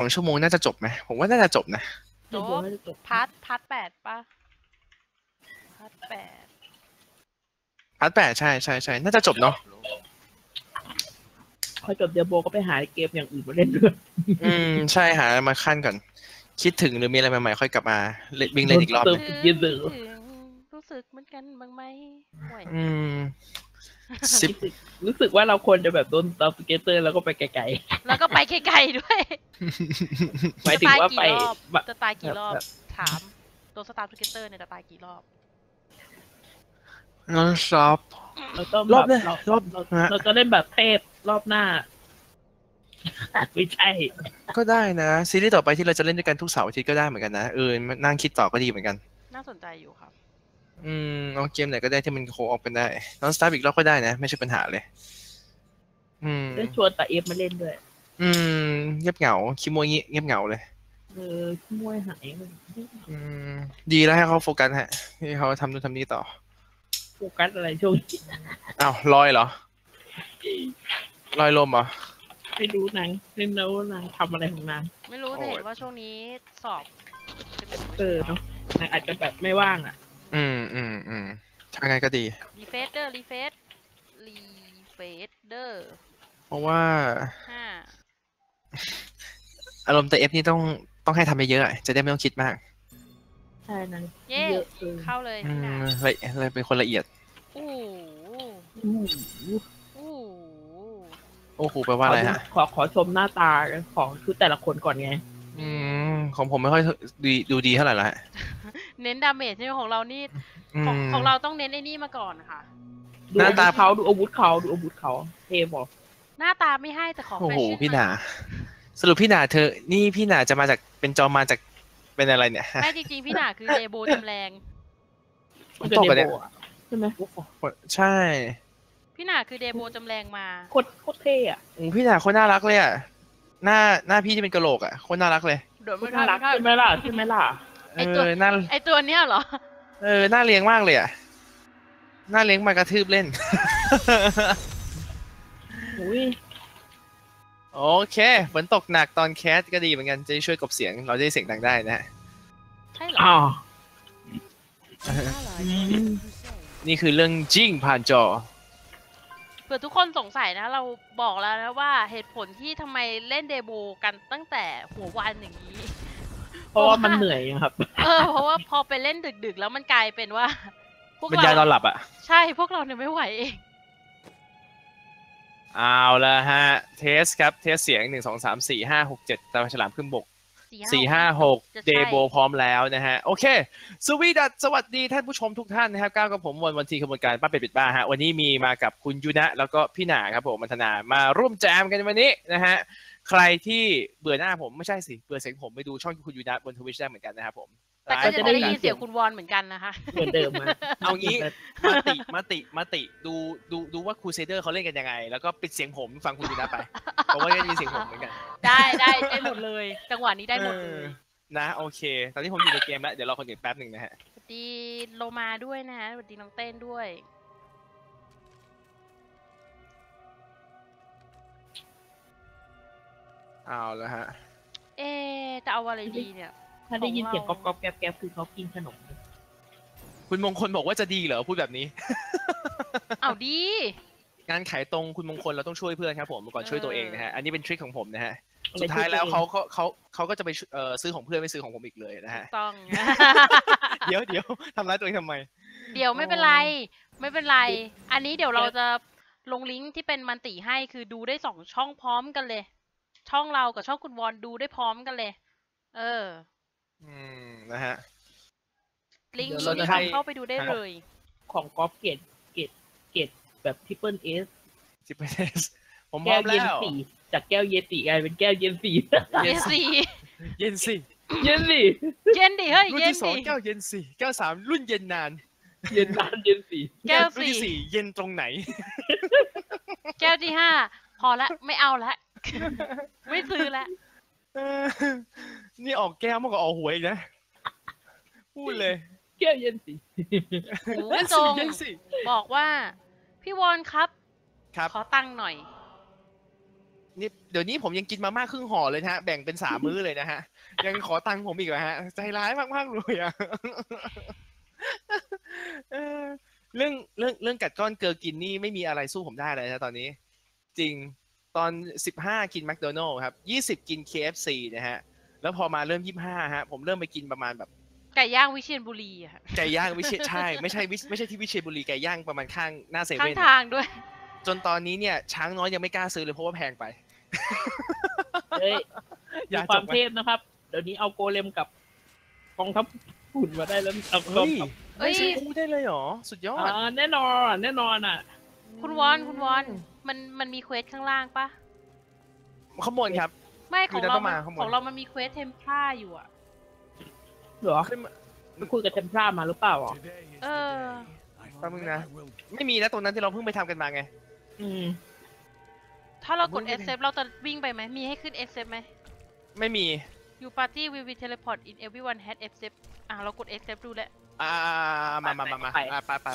2 ชั่วโมงน่าจะจบไหมผมว่าน่าจะจบนะจบพาร์ท8ป่ะพาร์ท 8ใช่น่าจะจบเนาะพอจบเดียโบก็ไปหาเกมอย่างอื่นมาเล่นด้วยใช่หามาขั้นก่อนคิดถึงหรือมีอะไรใหม่ๆค่อยกลับมาวิ่งเล่นอีกรอบรู้สึกเหมือนกันบ้างไหมรู้สึกว่าเราควรจะแบบโดนตับสเกตเตอร์แล้วก็ไปไกลๆแล้วก็ไปไกลๆด้วยหมายถึงว่าไปจะตายกี่รอบถามตัวสตาร์สเกตเตอร์เนี่ยจะตายกี่รอบน้องซอฟรอบเราจะเล่นแบบเทพรอบหน้าไม่ใช่ก็ได้นะซีรีส์ต่อไปที่เราจะเล่นด้วยกันทุกเสาร์อาทิตย์ก็ได้เหมือนกันนะนั่งคิดต่อก็ดีเหมือนกันน่าสนใจอยู่ครับเอาเกมไหนก็ได้ที่มันโคออฟกันได้น้องสตาร์อีกรอบก็ได้นะไม่ใช่ปัญหาเลยได้ชวนแต่เอฟมาเล่นด้วยเงียบเหงาคิโมยเงียบเหงาเลยขี้มวยหายดีแล้วให้เขาโฟกัสฮะให้เขาทำนู่นทำนี่ต่อโฟกัสอะไรช่วงอ้าวลอยเหรอลอยลมเหรอไม่รู้นางเล่นแล้วนางทำอะไรของนางไม่รู้แต่เห็นว่าช่วงนี้สอบเนาะนางอาจจะแบบไม่ว่างอ่ะทางไงก็ดีรีเฟซเดอร์เพราะว่าอารมณ์แต่เอฟนี่ต้องให้ทำไปเยอะจะได้ไม่ต้องคิดมากใช่นะเยอะเข้าเลยเลยเป็นคนละเอียดโอ้โหแปลว่าอะไรฮะขอชมหน้าตาของชุดแต่ละคนก่อนไงของผมไม่ค่อยดูดีเท่าไหร่ละเน้นดาเมจใช่ไหมของเรานี่ของเราต้องเน้นไอ้นี่มาก่อนค่ะหน้าตาเขาดูอาวุธเขาเท่บอกหน้าตาไม่ให้แต่ของโอ้โหพี่หนาสรุปพี่หนาเธอนี่พี่หนาจะมาจากเป็นจอมาจากเป็นอะไรเนี่ยไม่จริงๆพี่หนาคือเดโบจำแรงตกกันเนี่ยใช่ไหมใช่พี่หนาคือเดโบจำแรงมาโคตรเท่อะพี่หนาโคตรน่ารักเลยอ่ะหน้าพี่ที่เป็นกะโหลกอ่ะโคตรน่ารักเลยน่ารักใช่ไหมล่ะไอตัวเนี้ยเหรอน่าเลี้ยงมากเลยอ่ะน่าเลี้ยงมากระทืบเล่นโอเคฝนตกหนักตอนแคสก็ดีเหมือนกันจะช่วยกลบเสียงเราได้เสียงดังได้นะใช่เหรอนี่คือเรื่องจริงผ่านจอเผื่อทุกคนสงสัยนะเราบอกแล้วนะว่าเหตุผลที่ทำไมเล่นเดโบกันตั้งแต่หัววันอย่างนี้เพราะว่ามันเหนื่อยครับเพราะว่าพอไปเล่นดึกๆแล้วมันกลายเป็นว่าพวกเรายานอนหลับอ่ะใช่พวกเราเนี่ยไม่ไหวเองเอาละฮะเทสครับเทสเสียง1 2 3 4 5 6 7ตาฉลามขึ้นบก4 5 6เดโบพร้อมแล้วนะฮะโอเคสวัสดีท่านผู้ชมทุกท่านนะครับก้าวกับผมวันทีขบวนการป้าเป็ดปิดบ้าฮะวันนี้มีมากับคุณยุนะแล้วก็พี่หนาครับผมมัทนามาร่วมแจมกันวันนี้นะฮะใครที่เบื่อหน้าผมไม่ใช่สิเบื่อเสียงผมไปดูช่องคุณยุนะบน Twitch ได้เหมือนกันนะครับผมแต่ก็จะได้ยินเสียงคุณวอนเหมือนกันนะคะเหมือนเดิมเอางี้มาติดูว่าครูเซเดอร์เขาเล่นกันยังไงแล้วก็ปิดเสียงผมฟังคุณยุนะไปเพราะว่าได้ยินเสียงผมเหมือนกันได้หมดเลยจังหวะนี้ได้หมดเลยนะโอเคตอนนี้ผมอยู่ในเกมแล้วเดี๋ยวรอคนอื่นแป๊บหนึ่งนะฮะสวัสดีโลมาด้วยนะฮะสวัสดีน้องเต้นด้วยเอาแล้วฮะจะเอาอะไรดีเนี่ยถ้าได้ยินเสียงก๊อบแก๊บคือเขากินขนมคุณมงคลบอกว่าจะดีเหรอพูดแบบนี้เอาดีงานขายตรงคุณมงคลเราต้องช่วยเพื่อนครับผมก่อนช่วยตัวเองนะฮะอันนี้เป็นทริคของผมนะฮะสุดท้ายแล้วเขาก็จะไปซื้อของเพื่อนไม่ซื้อของผมอีกเลยนะฮะต้องเดี๋ยวทำร้ายตัวเองทำไมเดี๋ยวไม่เป็นไรอันนี้เดี๋ยวเราจะลงลิงก์ที่เป็นมันติให้คือดูได้2 ช่องพร้อมกันเลยช่องเรากับช่องคุณวอนดูได้พร้อมกันเลยนะฮะลิงก์นี้เข้าไปดูได้เลยของก๊อฟเกตแบบทริปเปิลเอสผมพร้อมแล้วจากแก้วเยติกลายเป็นแก้วเย็นสีเย็นสิเย็นดิเฮ้ยรุ่นที่2แก้วเย็นสิแก้ว3รุ่นเย็นนานเย็นสีแก้วรุ่นที่4เย็นตรงไหนแก้วที่5พอละไม่เอาละไม่ซื้อละนี่ออกแก้วมากกว่าออกหวยอีกนะพูดเลยแก้วเย็นสีตรงบอกว่าพี่วอนครับขอตังค์หน่อยนี่เดี๋ยวนี้ผมยังกินมาม่าครึ่งห่อเลยนะฮะแบ่งเป็น3 มื้อเลยนะฮะยังขอตังค์ผมอีกเหรอฮะใจร้ายมากๆเลยอะ เออเรื่องกัดก้อนเกลือกินนี่ไม่มีอะไรสู้ผมได้เลยนะตอนนี้ จริงตอน15กินแมคโดนัลด์ครับ20กิน KFC นะฮะแล้วพอมาเริ่ม25ฮะผมเริ่มไปกินประมาณแบบไก่ย่างวิเชียรบุรีอะค่ะไก่ย่างวิเชียรใช่ไม่ใช่ที่วิเชียรบุรีไก่ย่างประมาณข้างหน้าเซข้างเว่นทางด้วยจนตอนนี้เนี่ยช้างน้อยยังไม่กล้าซื้อเลยเพราะว่าแพงไปเฮ้ยอย่ามีความจบไปเทพนะครับ เดี๋ยวนี้เอาโกเลมกับกองทัพหุ่นมาได้แล้วเอาเฮ้ยเอ้ยไม่ซื้อคู่ได้เลยเหรอสุดยอดแน่นอนแน่นอนอ่ะคุณวอนมันมีเควสข้างล่างปะข้างบนครับไม่คือของเราต้องมาข้างบนของเรามันมีเควสเทมพลาอยู่อะเหรอไปคุยกับเทมพรามาหรือเปล่าอ่ะเออแป๊บนึงนะ ไม่มีนะตรงนั้นที่เราเพิ่งไปทำกันมาไงอืมถ้าเรากด accept เราจะวิ่งไปไหมมีให้ขึ้น accept ไหมไม่มี You party will be teleport in everyone has accept เรากด accept ดูแล้วมาไปโอเค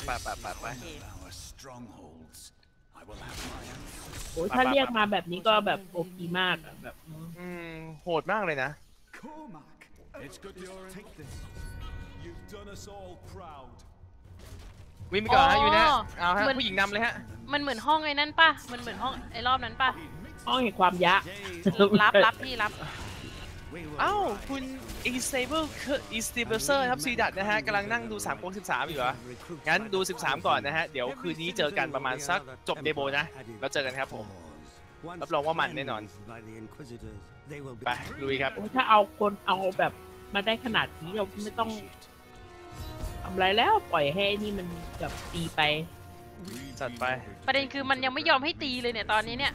โอ้ยถ้าเรียกมาแบบนี้ก็แบบโอพีมากอะแบบโหดมากเลยนะ It's good to take this. You've done us all proud. วิ่งไปก่อนฮะอยู่นะอ๋อเอาฮะเหมือนผู้หญิงนำเลยฮะมันเหมือนห้องไอ้นั่นปะมันเหมือนห้องไอ้รอบนั้นปะห้องแห่งความยะรับพี่รับเอ้าคุณอีสเตเบิลอีสเตเบิลเซอร์ครับซีดัตนะฮะกำลังนั่งดู3 โกง 13อยู่เหรองั้นดู 13 ก่อนนะฮะเดี๋ยวคืนนี้เจอกันประมาณสักจบเดโบนะแล้วเจอกันครับผมรับรองว่ามันแน่นอนไปลุยครับโอ้ยถ้าเอาคนเอาแบบมาได้ขนาดนี้เราไม่ต้องทำอะไรแล้วปล่อยให้นี่มันแบบตีไปจัดไปประเด็นคือมันยังไม่ยอมให้ตีเลยเนี่ยตอนนี้เนี่ย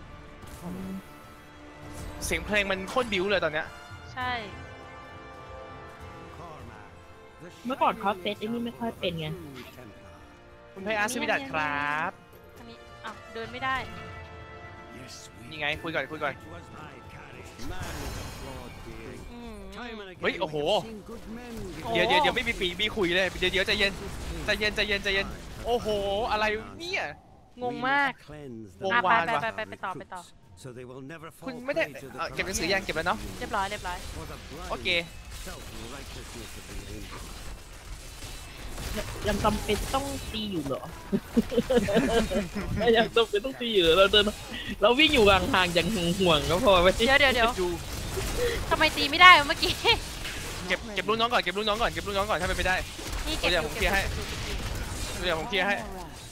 เสียงเพลงมันโคตรบิ้วเลยตอนเนี้ยใช่เมื่อก่อนเขาเซตไอ้นี่ไม่ค่อยเป็นไงคุณไพอาร์ซีดัตครับอันนี้เดินไม่ได้นี่ไงคุยก่อนอืมเฮ้ยโอ้โหโอ้เดี๋ยวไม่มีปีมีคุยเลยเดี๋ยวใจเย็นโอ้โหอะไรเนี่ยงงมากวงไปวานไปว่ะไปต่อคุณไม่ได้เก็บหนังสือยังเก็บแล้วเนาะเรียบร้อยโอเคยังจำเป็นต้องตีอยู่เหรอ ยังจำเป็นต้องตีอยู่เหรอเราเดินเราวิ่งอยู่ห่างๆอย่างห่วงๆก็พอไปเดี๋ยวดูทำไมตีไม่ได้วะเมื่อกี้เก็บลูกน้องก่อนถ้าเป็นไปได้นี่เก็บเดี๋ยวผมเคลียร์ให้ เดี๋ยวผมเคลียร์ให้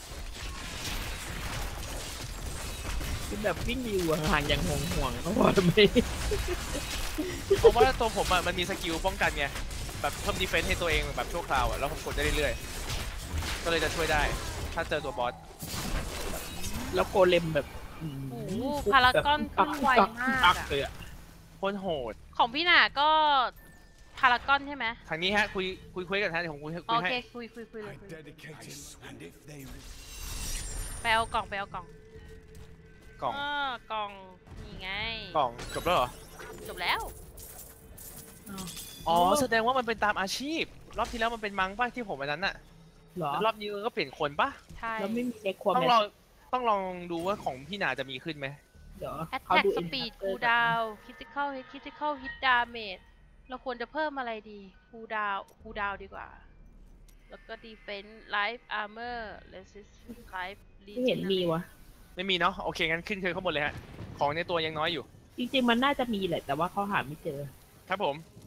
คือแบบวิ่งอยู่ห่างๆอย่างห่วงๆก็พอไม่เพราะว่าตัวผมมันมีสกิลป้องกันไงแบบเพิ่มดีเฟนซ์ให้ตัวเองแบบชั่วคราวแล้วผมกดได้เรื่อยๆก็เลยจะช่วยได้ถ้าเจอตัวบอสแล้วโกเลมแบบโอ้โหพารากอนขึ้นไวมากอะเลยอะโคตรโหดของพี่หน่าก็พารากอนใช่ไหมทางนี้ฮะคุยกันฮะเดี๋ยวผมคุยโอให้เคคุยเลย I dedicated, and if they ไปเอากล่องกล่องกล่องนี่ไงกล่องจบแล้วเหรอจบแล้วอ๋อแสดงว่ามันเป็นตามอาชีพ รอบที่แล้วมันเป็นมังป่ะที่ผมวันนั้นน่ะเหรอแล้วรอบนี้ก็เปลี่ยนคนป่ะใช่แล้วไม่มีเด็กความต้องลองดูว่าของพี่นาจะมีขึ้นไหมเดี๋ยวแอตเขาแทกดูสปีดคูดาวคิติคอลฮิตดาเมจเราควรจะเพิ่มอะไรดีคูดาวดีกว่า แล้วก็ดีเฟนส์ไลฟ์อาร์เมอร์เรสิสไลฟ์ไม่เห็นมีวะไม่มีเนาะโอเคงั้นขึ้นข้างบนเลยฮะของในตัวยังน้อยอยู่จริงๆมันน่าจะมีแหละแต่ว่าเขาหาไม่เจอครับผม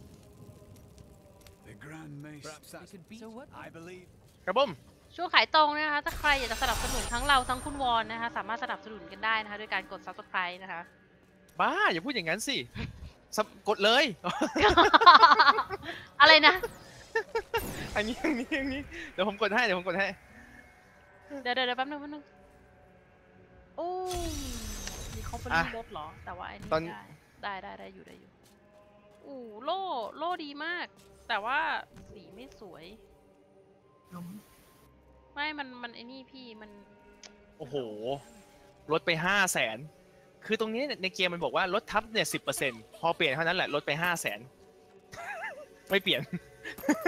the Grand Mace, I believe. ครับผมช่วงขายตรงนะคะ ถ้าใครอยากจะสนับสนุนทั้งเราทั้งคุณวอนนะคะ สามารถสนับสนุนกันได้นะคะด้วยการกด subscribe นะคะบ้าอย่าพูดอย่างนั้นสิกดเลยอะไรนะอันนี้เดี๋ยวผมกดให้เดี๋ยวแแป๊ป๊บบนึงโอ้มีคอมพานีรถเหรอ แต่ว่าไอ้นี่ได้อยู่อู้โล่ดีมาก แต่ว่าสีไม่สวย ไม่มันไอ้นี่พี่มันโอ้โหลดไป500,000คือตรงนี้ในเกมมันบอกว่าลดทับเนี่ย10%พอเปลี่ยนเท่านั้นแหละลดไป500,000 ไม่เปลี่ยน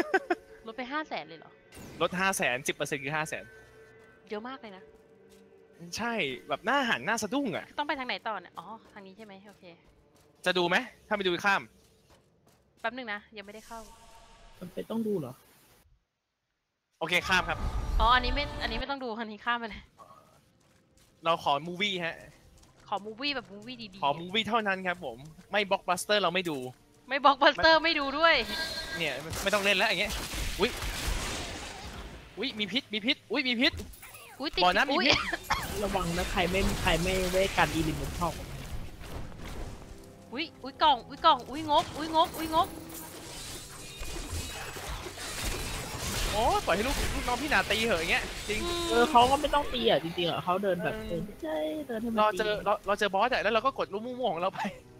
ลดไป500,000เลยเหรอลด500,000 10%คือ500,000 เยอะมากเลยนะใช่แบบหน้าหันหน้าสะดุ้งอ่ะต้องไปทางไหนต่อเนี่ยอ๋อทางนี้ใช่ไหมโอเคจะดูไหมถ้าไม่ดูข้ามแป๊บหนึงนะยังไม่ได้เข้ามันเป็นต้องดูเหรอโอเคข้ามครับอ๋ออันนี้ไม่ต้องดูอันนี้ข้ามไปเลยเราขอมูวี่ฮะขอมูวี่แบบมูวี่ดีๆขอมูวี่เท่านั้นครับผมไม่บล็อกบัสเตอร์เราไม่ดูไม่บล็อกบัสเตอร์ไม่ดูด้วยเนี่ยไม่ต้องเล่นแล้วอย่างเงี้ยอุ้ยมีพิษมีพิษอุ้ยมีพิษอุ้ยติดบ่อน้ำมีอุ้ยพิษระวังนะใครไม่ได้การอีลิมมันชอบอุ้ยกล่องอุ้ยงกอุ้ยงกโอ้ปล่อยให้ลูกน้องพี่นาตีเหอะอย่างเงี้ยจริงเขาก็ไม่ต้องตีอ่ะจริงๆอ่ะเขาเดินแบบเดินใช่เดินให้มันเราเจอบอสอะแล้วเราก็กดลูกม่วงๆของเราไป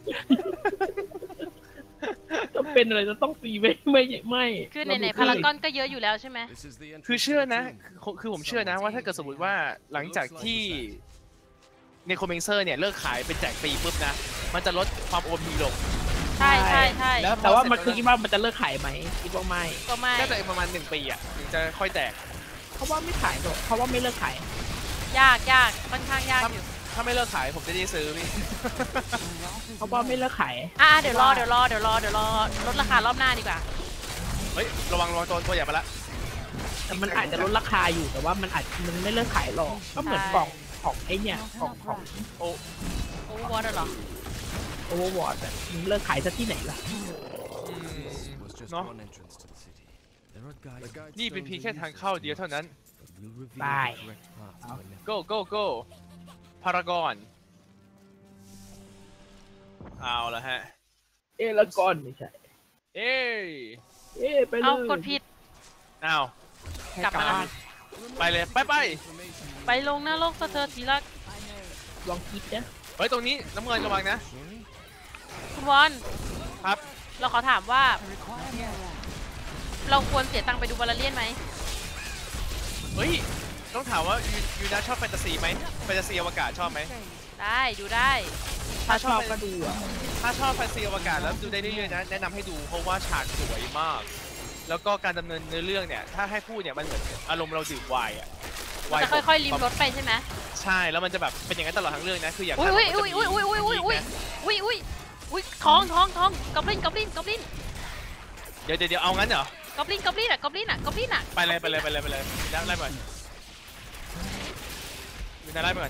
จะเป็นอะไรจะต้องตีไม่คือในพารากอนก็เยอะอยู่แล้วใช่ไหม This is the คือ entrance เชื่อ to the นะ tomb. คือผมเชื่อนะว่าถ้าเกิดสมมติว่าหลังจากที่ในคอมเมนเซอร์เนี่ยเลิกขายเป็นแจกฟรีปุ๊บนะมันจะลดความโอพีลงใช่แล้วแต่ว่ามันคือคิดว่ามันจะเลิกขายไหมคิดว่าไม่ก็ไม่น่าจะประมาณ1 ปีอ่ะถึงจะค่อยแตกเขาว่าไม่ขายหรอกเขาว่าไม่เลิกขายยากค่อนข้างยากอยู่ถ้าไม่เลิกขายผมจะได้ซื้อพี่เขาว่าไม่เลิกขายเดี๋ยวรอลดราคารอบหน้าดีกว่าเฮ้ยระวังตัวอย่าไปละแต่มันอาจจะลดราคาอยู่แต่ว่ามันไม่เลิกขายหรอกก็เหมือนกล่องของไอ้เนี่ยกล่องของโอ้โอเวอร์วอร์เหรอโอเวอร์วอร์ดมึงเลิกขายซะที่ไหนล่ะ This was just No. one entrance to the city. There are guides. นี่เป็นเพียงแค่ทางเข้าเดียวเท่านั้น We'll reveal Bye. the correct path Oh. when go พารากอนเอาละฮะแล้วก่อนไม่ใช่เอ้ยไปเลยเอากดผิดอ้าวกลับมาแล้วไปเลยไปไปลงหน้าโลกสะเทือนทีละลองคิดนะเฮ้ยตรงนี้น้ำเงินระวังนะคุณวอนครับเราขอถามว่า เราควรเสียตังค์ไปดูบาลาเลียนไหมเฮ้ยต้องถามว่ายูนะชอบแฟนตาซีไหมแฟนตาซีอวกาศชอบไหมได้ดูได้ถ้าชอบก็ดูอ่ะถ้าชอบแฟนตาซีอวกาศแล้วดูได้เรื่อยๆนะแนะนำให้ดูเพราะว่าฉากสวยมาก แล้วก็การดำเนินเนื้อเรื่องเนี่ยถ้าให้พูดเนี่ยมันเหมือนอารมณ์เราดื่มไวน์อะไวน์จะค่อยๆริมรถไปใช่ไหมใช่แล้วมันจะแบบเป็นอย่างนั้นตลอดทั้งเรื่องนะคืออย่างอุ้ยนั้นอุ้ยมันจะอุ้ยมีอุ้ยอุ้ยอุ้ยอุ้ยนะอุ้ยท้องกอบลินเดี๋ยวเอางั้นเหรอกอบลินอ่ะไปเลยไล่ไปก่อนยูนะไล่ไปก่อน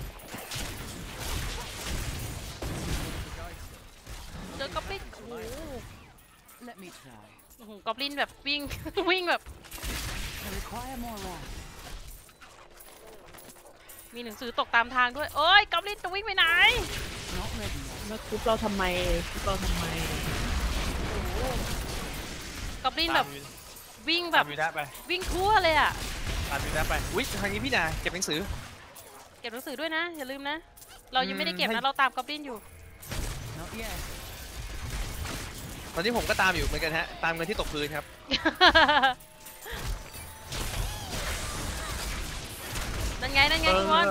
เจอกอบลินโอ้โห Let me try. กอบลินแบบวิ่ง วิ่งแบบ I require more wrath. มีหนังสือตกตามทางด้วยโอ้ยกอบลินจะวิ่งไปไหน Not ready yet. แล้วทุบเราทำไมกอบลินแบบตามวิ่งแบบยูนะไปวิ่งทั่วเลยอ่ะตามยูนะไปอุ้ยทางนี้พี่นาเก็บหนังสือเก็บหนังสือด้วยนะอย่าลืมนะ เรายังไม่ได้เก็บให้นะเราตามกอบลินอยู่ Not yet. ตอนนี้ผมก็ตามอยู่เหมือนกันฮะตามเงินที่ตกพื้นครับนั่นไงคุณวอน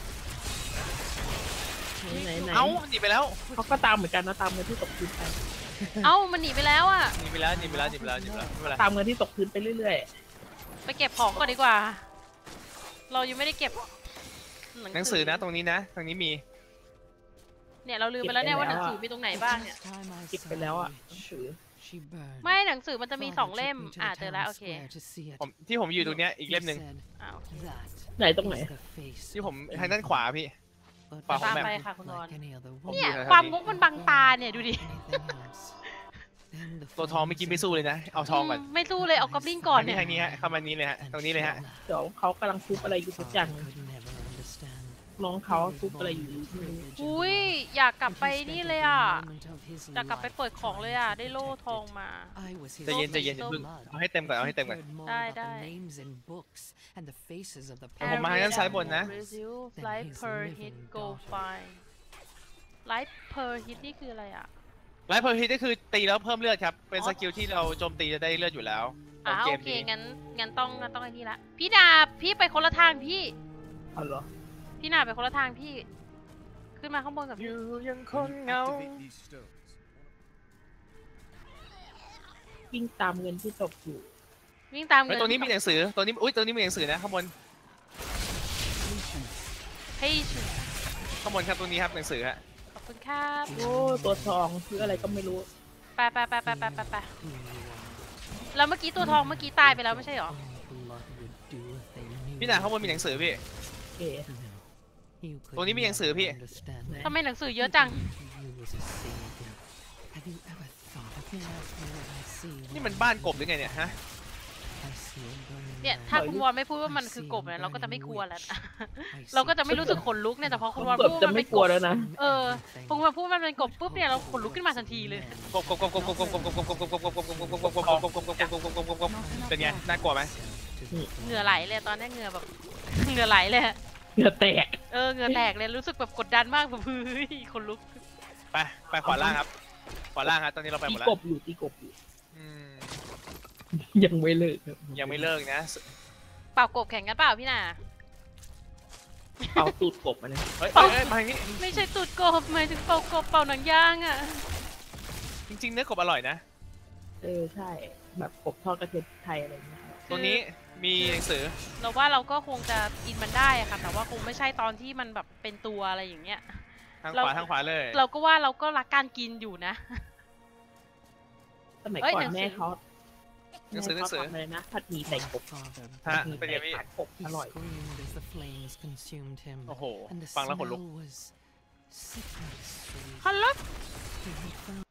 ไหนเอ้าหนีไปแล้วเขาก็ตามเหมือนกันนะตามเงินที่ตกพื้นไปเอ้ามันหนีไปแล้วอ่ะหนีไปแล้วไม่เป็นไรตามเงินที่ตกพื้นไปเรื่อยไปเก็บของก่อนดีกว่า เรายังไม่ได้เก็บหนังสือนะตรงนี้นะตรงนี้มีเนี่ยเราลืมไปแล้วเนี่ยว่าหนังสือมีตรงไหนบ้างเนี่ย First time I ๆเก็บ saw ไปแล้วอ่ะ Louise, ถือ she burned. ไม่หนังสือมันจะมี Father 2 เล่ม took me to the เจอแล้ว town โอเค square to see it. ที่ผมอยู่ตรงเนี้ยอีกเล่มหนึ่ง He said, อ้าว "That ไหนตรงไหน is the face ที่ผม of ทางด้านขวาพี่ But ขวาของตามแบบไปค่ะคุณวอน like any other เนี่ย woman, ความงกมันบังตาเนี่ยดูดิ anything else. Then the ตัวทองไม่กินไม่สู้เลยนะ เอาทองก่อนไม่สู้เลยเอากอบลินก่อนเนี่ยทางนี้ฮะเข้ามานี้เลยฮะ ตรงนี้เลยฮะเดี๋ยวเขากำลังทุบอะไรอยู่ทุกอย่าง Father could never understand. น้องเขาทุบอะไรอยู่อุ้ยอยากกลับไปนี่เลยอ่ะ Moment of his อยากกลับไป life เปิดของเลยอ่ะ ได้โล่ทองมา I was his ใจเย็นอย่าเพิ่ง blood. เอาให้เต็มก่อนเอาให้เต็มก่อน Heard more Die, about the die. names in books and the faces of the ผมมาทางด้านซ้ายบนนะ Life per hit go fine Life per hit นี่คืออะไรอ่ะไลฟ์เพอร์ฮิตก็คือตีแล้วเพิ่มเลือดครับ เป็นสกิลที่เราโจมตีจะได้เลือดอยู่แล้วตอนเกโอมเคนี้งั้นต้องไอ้นี่ละพี่ดาบพี่ไปคนละทางพี่เอาเหรอพี่นาไปคนละทางพี่ ขึ้นมาข้างบนกับพี่อยู่ยังคงเหงา Activate these stones. วิ่งตามเงินที่ตกอยู่วิ่งตามเฮ้เงิยตรงนี้มีหนังสือตรงนี้มีหนังสือนะข้างบน patience. patience ข้างบนครับตัวนี้ครับหนังสือฮะขอบคุณครับโอ้ตัวทองคืออะไรก็ไม่รู้ไปแล้วเมื่อกี้ตัวทองเมื่อกี้ตายไปแล้วไม่ใช่หรอพี่หนาข้างบนมีหนังสือพี่โอเคตัวนี้มีหนังสือพี่ทำไมหนังสือเยอะจังนี่มันบ้านกบหรือไงเนี่ยฮะเนี่ยถ้าคุณวอนไม่พูดว่ามันคือกบเนี่ยเราก็จะไม่กลัวแล้วนะ เราก็จะไม่รู้สึกขนลุกเนี่ยแต่พอคุณวอนเกือบพูดจะว่ามันไม่เป็นกกลัวบแล้วนะคุณวอนพูดว่ามันเป็นกบปุ๊บเนี่ยเราขนลุกขึ้นมาทันทีเลยเป็นไงน่ากลัวไหมเหงื่อไหลเลยตอนนี้เหงื่อแบบ เหงื่อไหลเลยเหงื่อแตกเหงื่อแตกเลยรู้สึกแบบกดดันมากแบบเฮ้ยขนลุกไปขวาล่างครับขวาล่างครับตอนนี้เราไปหตีมดแล้กวบอยู่ตีกบอยู่อืมยังไม่เลิกครับยังไม่เลิกนะเป่ากบแข่งกันเปล่าพี่นาเป่าตูดกบมาเนี่ยเฮ้ยมาอย่างนี้ไม่ใช่ตูดกบหมายถึงเป่ากบเป่าหนังยางอ่ะจริงๆเนื้อกบอร่อยนะใช่แบบกบทอดกระเทียมไทยอะไรอย่างเงี้ยตัวนี้มีหนังสือเราว่าเราก็คงจะอินมันได้อะค่ะแต่ว่าคงไม่ใช่ตอนที่มันแบบเป็นตัวอะไรอย่างเงี้ยทางขวาเลยเราก็ว่าเราก็รักการกินอยู่นะสมัยเอ้ยก่อนหนังสือแม่เขาหนังสือทำอะไรนะผัดหมี่ใส่กบฮะเป็นยังไงพี่กบอร่อยโอ้โหฟังแล้วขนลุกฮัลโหล